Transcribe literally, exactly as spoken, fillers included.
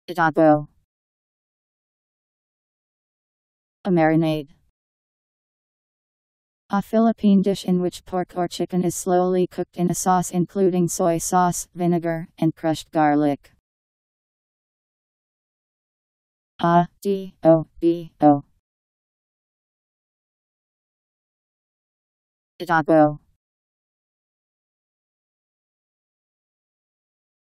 Adobo. A marinade. A Philippine dish in which pork or chicken is slowly cooked in a sauce including soy sauce, vinegar, and crushed garlic. A D O B O. Adobo.